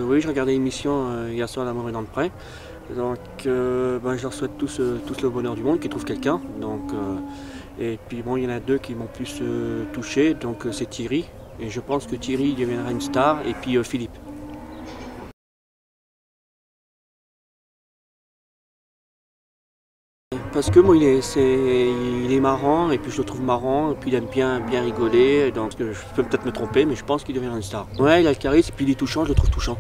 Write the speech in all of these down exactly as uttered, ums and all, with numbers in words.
Oui, je regardais l'émission euh, hier soir, L'amour est dans le pré. Donc, euh, ben, je leur souhaite tous, euh, tous le bonheur du monde, qu'ils trouvent quelqu'un. Donc, euh, et puis bon, il y en a deux qui m'ont plus euh, touché, donc euh, c'est Thierry. Et je pense que Thierry deviendra une star, et puis euh, Philippe. Parce que moi, il est, c'est, il est marrant, et puis je le trouve marrant, et puis il aime bien, bien rigoler. Donc, je peux peut-être me tromper, mais je pense qu'il deviendra une star. Ouais, il a le charisme, et puis il est touchant, je le trouve touchant.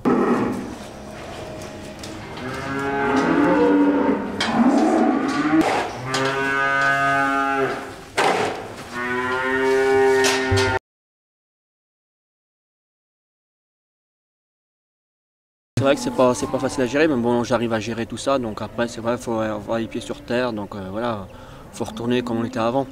C'est vrai que c'est pas, c'est pas facile à gérer, mais bon, j'arrive à gérer tout ça. Donc après, c'est vrai, il faut avoir les pieds sur terre. Donc euh, voilà, il faut retourner comme on était avant.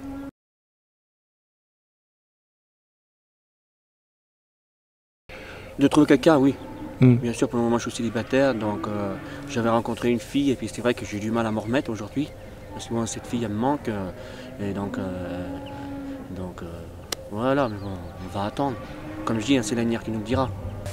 De trouver quelqu'un, oui. Mm. Bien sûr, pour le moment, je suis célibataire. Donc euh, j'avais rencontré une fille, et puis c'est vrai que j'ai du mal à m'en remettre aujourd'hui. Parce que moi, cette fille, elle me manque. Euh, et donc, euh, donc euh, voilà, mais bon, on va attendre. Comme je dis, hein, c'est l'avenir qui nous le dira.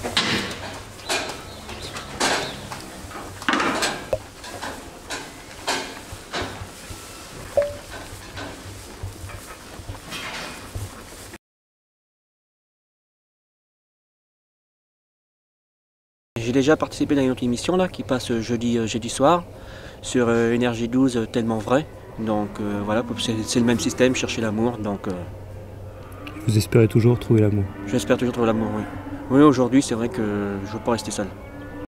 J'ai déjà participé dans une autre émission là, qui passe jeudi, euh, jeudi soir sur euh, Énergie douze, euh, Tellement Vrai. Donc euh, voilà, c'est le même système, chercher l'amour. Donc euh, Vous espérez toujours trouver l'amour? j'espère toujours trouver l'amour, oui. Oui, aujourd'hui c'est vrai que je ne veux pas rester seul.